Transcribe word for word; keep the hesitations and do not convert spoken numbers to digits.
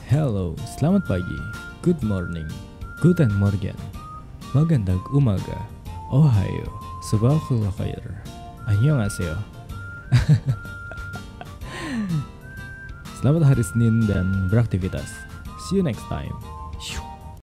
Hello, selamat pagi, good morning, guten morgen, magandang umaga, ohayo, sabahul khair, annyeonghaseyo. Selamat hari Senin dan beraktivitas. See you next time.